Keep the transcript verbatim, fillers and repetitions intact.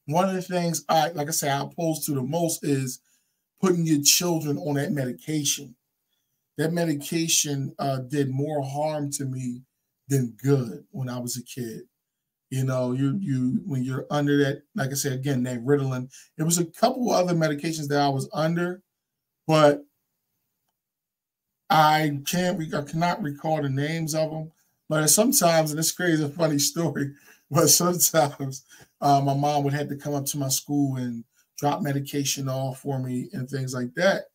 one of the things I, like I say, I oppose to the most is putting your children on that medication. That medication uh, did more harm to me than good when I was a kid. You know, you you when you're under that, like I said again, that Ritalin. There was a couple other medications that I was under, but I can't, I cannot recall the names of them. But sometimes, and it's crazy, a funny story, but sometimes uh, my mom would have to come up to my school and drop medication off for me and things like that.